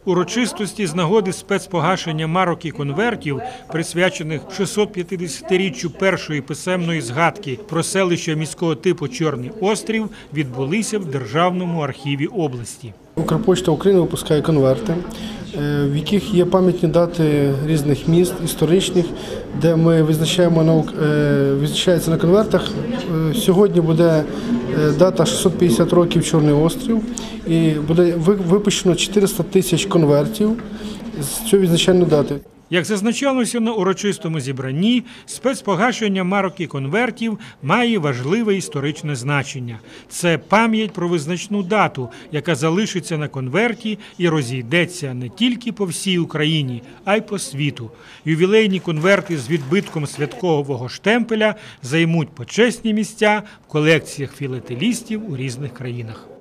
Урочистості з нагоди спецпогашення марок і конвертів, присвячених 650-річчю першої писемної згадки про селище міського типу Чорний Острів, відбулися в Державному архіві області. Укрпошта України випускає конверти, в яких є пам'ятні дати різних міст, історичних, де ми визначається на конвертах. Сьогодні буде дата 650 років Чорний Острів і буде випущено 400 тисяч конвертів з цієї визначальної дати. Як зазначалося на урочистому зібранні, спецпогашення марок і конвертів має важливе історичне значення. Це пам'ять про визначну дату, яка залишиться на конверті і розійдеться не тільки по всій Україні, а й по світу. Ювілейні конверти з відбитком святкового штемпеля займуть почесні місця в колекціях філателістів у різних країнах.